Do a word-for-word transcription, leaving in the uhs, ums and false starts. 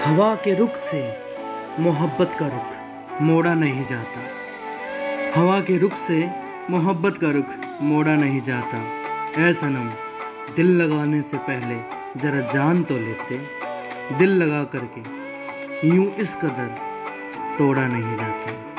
हवा के रुख से मोहब्बत का रुख मोड़ा नहीं जाता। हवा के रुख से मोहब्बत का रुख मोड़ा नहीं जाता। ऐ सनम दिल लगाने से पहले ज़रा जान तो लेते। दिल लगा करके यूं इस कदर तोड़ा नहीं जाता।